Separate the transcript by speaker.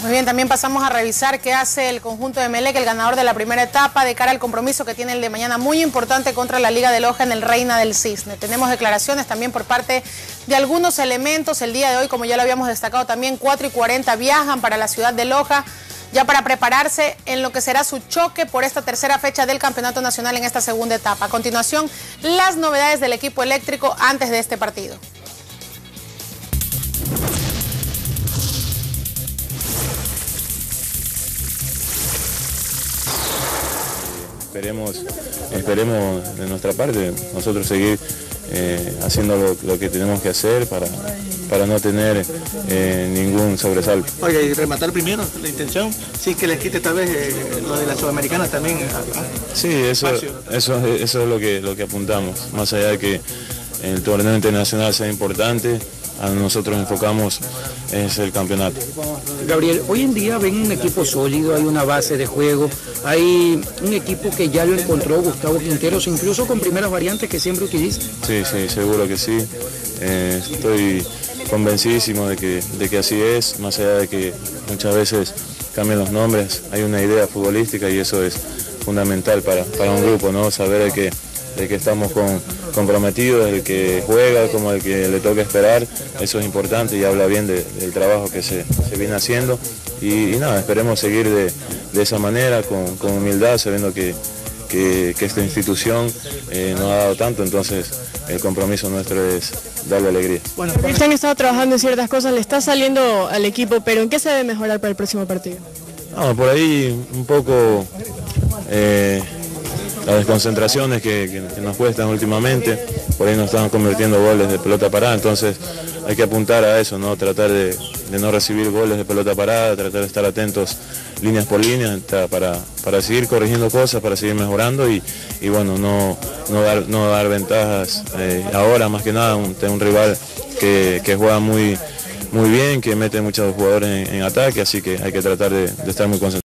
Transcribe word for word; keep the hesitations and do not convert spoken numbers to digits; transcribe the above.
Speaker 1: Muy bien, también pasamos a revisar qué hace el conjunto de Emelec, el ganador de la primera etapa, de cara al compromiso que tiene el de mañana, muy importante contra la Liga de Loja en el Reina del Cisne. Tenemos declaraciones también por parte de algunos elementos. El día de hoy, como ya lo habíamos destacado también, cuatro y cuarenta viajan para la ciudad de Loja, ya para prepararse en lo que será su choque por esta tercera fecha del Campeonato Nacional en esta segunda etapa. A continuación, las novedades del equipo eléctrico antes de este partido.
Speaker 2: Esperemos, esperemos de nuestra parte, nosotros seguir eh, haciendo lo, lo que tenemos que hacer para, para no tener eh, ningún sobresalto.
Speaker 3: Oiga, y rematar primero la intención, sí que les quite tal vez eh, lo de la Sudamericana también.
Speaker 2: Sí, eso, eso, eso es lo que, lo que apuntamos, más allá de que el torneo internacional sea importante, a nosotros enfocamos es el campeonato.
Speaker 4: Gabriel, hoy en día ven un equipo sólido, hay una base de juego, hay un equipo que ya lo encontró Gustavo Quinteros, incluso con primeras variantes que siempre utiliza.
Speaker 2: Sí, sí, seguro que sí. Eh, estoy convencidísimo de que, de que así es, más allá de que muchas veces cambian los nombres, hay una idea futbolística y eso es fundamental para, para un grupo, ¿no? Saber de que, de que estamos con, comprometidos, el que juega como el que le toca esperar, eso es importante y habla bien de, del trabajo que se, se viene haciendo y, y nada, esperemos seguir de, de esa manera, con, con humildad, sabiendo que, que, que esta institución eh, nos ha dado tanto, entonces el compromiso nuestro es darle alegría.
Speaker 5: Bueno, han estado trabajando en ciertas cosas, le está saliendo al equipo, pero ¿en qué se debe mejorar para el próximo partido?
Speaker 2: No, por ahí un poco eh, las desconcentraciones que, que, que nos cuestan últimamente, por ahí nos están convirtiendo goles de pelota parada, entonces hay que apuntar a eso, ¿no? Tratar de, de no recibir goles de pelota parada, tratar de estar atentos líneas por líneas para, para seguir corrigiendo cosas, para seguir mejorando y, y bueno, no, no, dar, no dar ventajas eh, ahora más que nada, un, un rival que, que juega muy, muy bien, que mete muchos jugadores en, en ataque, así que hay que tratar de, de estar muy concentrados.